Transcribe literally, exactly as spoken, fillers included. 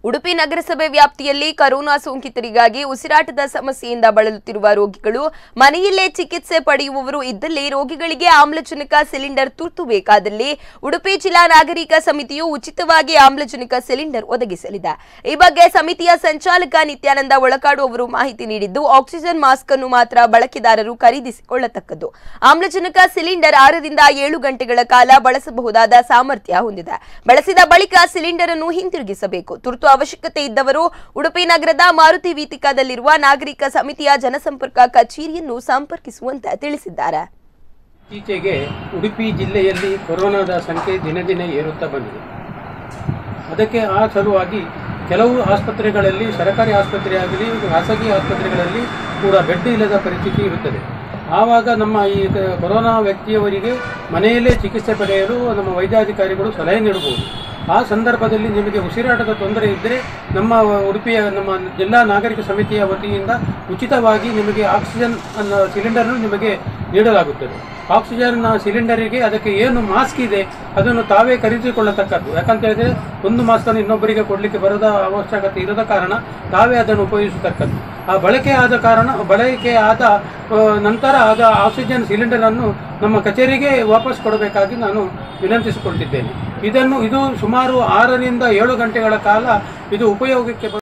ಉಡುಪಿ ನಗರಸಭೆ ವ್ಯಾಪ್ತಿಯಲ್ಲಿ ಕೊರೋನಾ ಸೋಂಕಿತರಿಗಾಗಿ ಉಸಿರಾಟದ ಸಮಸ್ಯೆಯಿಂದ ಬಳಲುತ್ತಿರುವ ರೋಗಿಗಳು ಮನೆಯಲ್ಲೇ ಚಿಕಿತ್ಸೆ ಪಡೆಯುವವರು ಇದ್ದಲ್ಲಿ ರೋಗಿಗಳಿಗೆ ಆಮ್ಲಜನಕ ಸಿಲಿಂಡರ್ ತುರ್ತು ಬೇಕಾದಲ್ಲಿ ಉಡುಪಿ ಜಿಲ್ಲಾ ನಾಗರಿಕ ಸಮಿತಿಯು ಉಚಿತವಾಗಿ ಆಮ್ಲಜನಕ ಸಿಲಿಂಡರ್ ಒದಗಿಸಲಿದೆ। ಈ ಬಗ್ಗೆ ಸಮಿತಿಯ ಸಂಚಾಲಕ ನಿತ್ಯಾನಂದ ಒಳಕಾಡು ಅವರು ಮಾಹಿತಿ ನೀಡಿದ್ದು, ಆಕ್ಸಿಜನ್ ಮಾಸ್ಕ್ ಅನ್ನು ಮಾತ್ರ ಬಳಕೆದಾರರು ಖರೀದಿಸಿಕೊಳ್ಳತಕ್ಕದ್ದು। ಆಮ್ಲಜನಕ ಸಿಲಿಂಡರ್ ಆರರಿಂದ ಏಳು ಗಂಟೆಗಳ ಕಾಲ ಬಳಸಬಹುದಾದ ಸಾಮರ್ಥ್ಯ ಹೊಂದಿದೆ। ಬಳಸಿದ ಬಳಿಕ ಸಿಲಿಂಡರ್ ಅನ್ನು ಹಿಂತಿರುಗಿಸಬೇಕು। ತುರ್ತು ಅವಶ್ಯಕತೆ ಇದ್ದವರು ಉಡುಪಿ ನಗರದ ಮಾರುತಿ ವೀತಿಕಾದಲ್ಲಿರುವ ನಾಗರಿಕ ಸಮಿತಿಯ ಜನಸಂಪರ್ಕ ಕಚೇರಿಯನ್ನು ಸಂಪರ್ಕಿಸುವಂತೆ ತಿಳಿಸಿದ್ದಾರೆ। ಇತ್ತೀಚೆಗೆ ಉಡುಪಿ ಜಿಲ್ಲೆಯಲ್ಲಿ ಕೊರೋನಾದ ಸಂಖ್ಯೆ ದಿನ ದಿನ ಏರುತ್ತಾ ಬಂದಿದೆ। ಅದಕ್ಕೆ ಆ ಸಲುವಾಗಿ ಕೆಲವು ಆಸ್ಪತ್ರೆಗಳಲ್ಲಿ, ಸರ್ಕಾರಿ ಆಸ್ಪತ್ರೆಯಾಗಲಿ ಖಾಸಗಿ ಆಸ್ಪತ್ರೆಗಳಲ್ಲಿ ಕೂಡ ಬೆಡ್ ಇಲ್ಲದ ಪರಿಸ್ಥಿತಿ ಇರುತ್ತದೆ। ಆವಾಗ ನಮ್ಮ ಈ ಕೊರೋನಾ ವ್ಯಕ್ತಿಯವರಿಗೆ ಮನೆಯಲ್ಲೇ ಚಿಕಿತ್ಸೆ ಪಡೆಯಲು ನಮ್ಮ ವೈದ್ಯಾಧಿಕಾರಿಗಳು ಸಲಹೆ ನೀಡಬಹುದು। ಆ ಸಂದರ್ಭದಲ್ಲಿ ನಿಮಗೆ ಉಸಿರಾಟದ ತೊಂದರೆ ಇದ್ದರೆ ನಮ್ಮ ಉಡುಪಿಯ ನಮ್ಮ ಜಿಲ್ಲಾ ನಾಗರಿಕ ಸಮಿತಿಯ ವತಿಯಿಂದ ಉಚಿತವಾಗಿ ನಿಮಗೆ ಆಕ್ಸಿಜನ್ ಅನ್ನು ಸಿಲಿಂಡರ್ನು ನಿಮಗೆ ನೀಡಲಾಗುತ್ತದೆ। ಆಕ್ಸಿಜನ್ ಸಿಲಿಂಡರಿಗೆ ಅದಕ್ಕೆ ಏನು ಮಾಸ್ಕ್ ಇದೆ ಅದನ್ನು ತಾವೇ ಖರೀದಿಸಿಕೊಳ್ಳತಕ್ಕದ್ದು। ಯಾಕಂತ ಹೇಳಿದರೆ ಒಂದು ಮಾಸ್ಕನ್ನು ಇನ್ನೊಬ್ಬರಿಗೆ ಕೊಡಲಿಕ್ಕೆ ಬರದ ಅವಶ್ಯಕತೆ ಇರದ ಕಾರಣ ತಾವೇ ಅದನ್ನು ಉಪಯೋಗಿಸತಕ್ಕದ್ದು। ಆ ಬಳಕೆ ಆದ ಕಾರಣ ಬಳಕೆ ಆದ ನಂತರ ಆದ ಆಕ್ಸಿಜನ್ ಸಿಲಿಂಡರನ್ನು ನಮ್ಮ ಕಚೇರಿಗೆ ವಾಪಸ್ ಕೊಡಬೇಕಾಗಿ ನಾನು ವಿನಂತಿಸಿಕೊಳ್ತಿದ್ದೇನೆ। ಇದನ್ನು ಇದು ಸುಮಾರು ಆರರಿಂದ ಏಳು ಗಂಟೆಗಳ ಕಾಲ ಇದು ಉಪಯೋಗಕ್ಕೆ